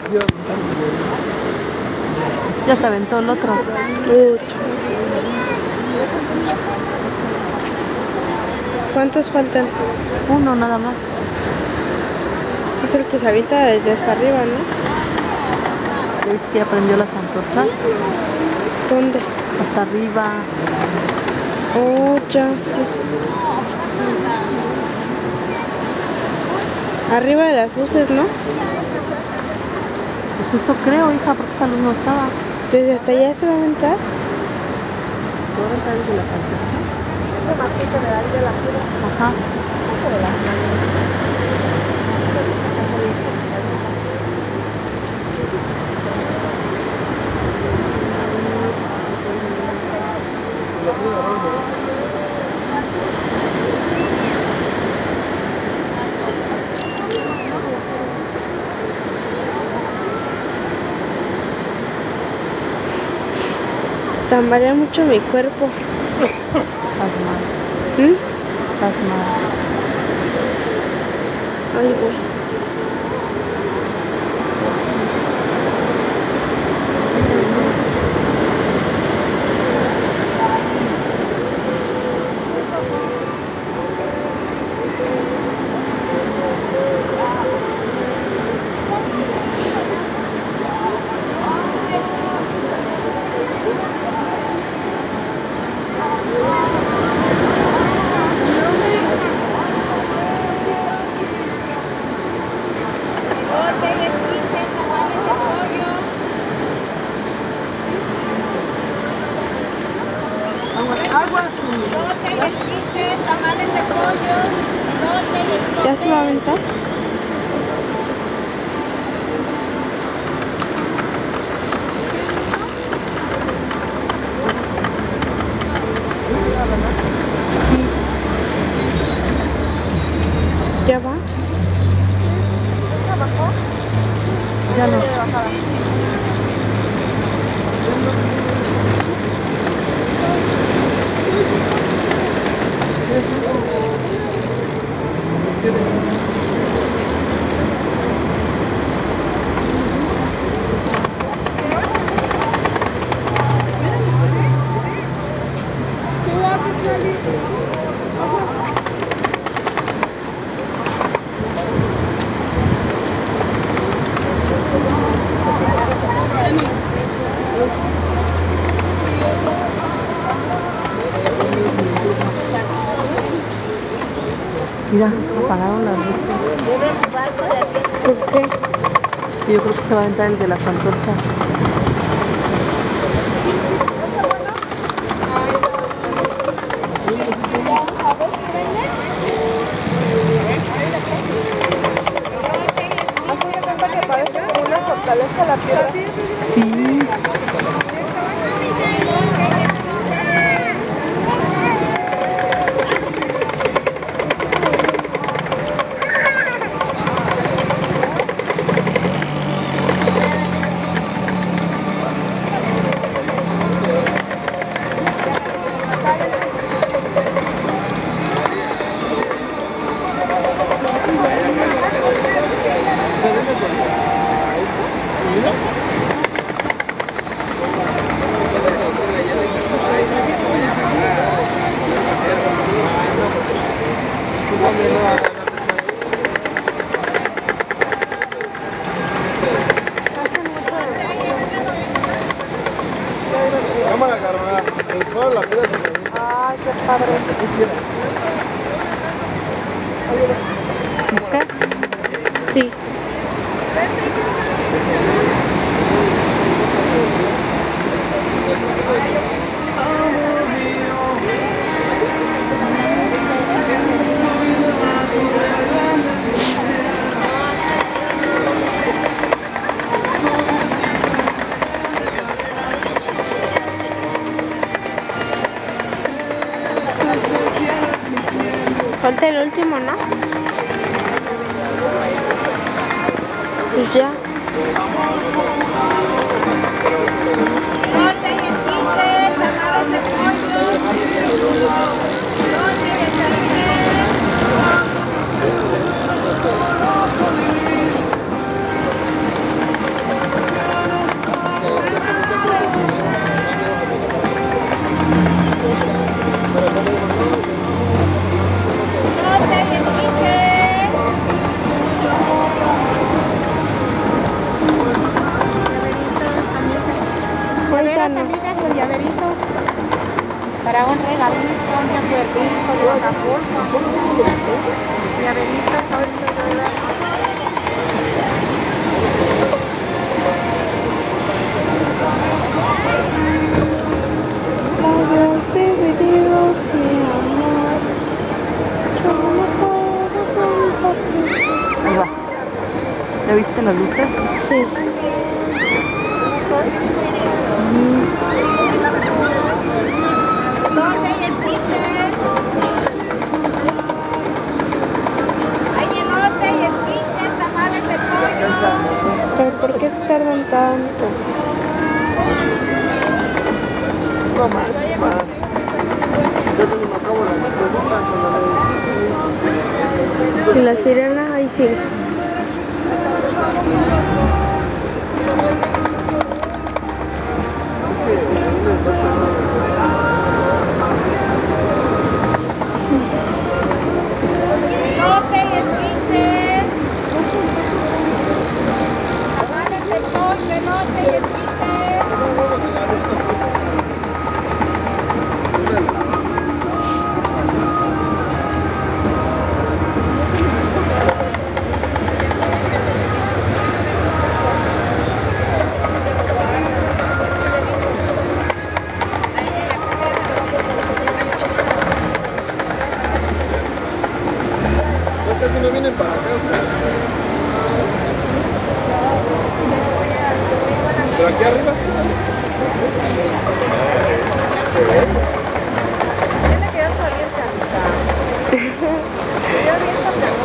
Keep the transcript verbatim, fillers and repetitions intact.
Ya se aventó el otro. ¿Cuántos faltan? Uno nada más. Es el que se avienta desde hasta arriba, ¿no? ¿Ves que aprendió las antorchas? ¿Dónde? Hasta arriba. Oh, ya, sí. Arriba de las luces, ¿no? Pues eso creo, hija, porque esa luz no estaba. ¿Desde hasta allá se va a aventar? ¿Se va a aventar desde las antorchas? Ajá. Tambalea mucho mi cuerpo. Estás mal. ¿Mm? Estás mal. Ay, güey. ¿Ya se va a aventar? Sí. ¿Ya va? Ya no. Mira, apagaron las luces. ¿Por qué? Yo creo que se va a aventar el de las antorchas. Sí. Cámara, carnal. El sol, la vida se me viene. Ay, qué padre. ¿Viste? Sí. Falta el último, ¿no? Pues ya. no. amigas, los llaveritos. Para un regalito, un acuerdito de Acapulco. Llaveritos, ahorita te voy a dar. Labios divididos, mi amor. Yo no puedo compartir. Ahí va. ¿Ya viste las luces? Sí. ¿Dónde hay el ticket? Hay elote y el ticket, tamales de pollo. Pero ¿por qué se tardan tanto? No más, más. Yo que me acabo la pregunta con la de Y la sirena, ahí sí. Es que ahí les va a sonar. Elote y el ticket. Tamales de pollo, elote y el ticket. Pues casi no vienen para acá. Pero aquí arriba sí. Ya le quedó bien, Carlita. Le quedó bien,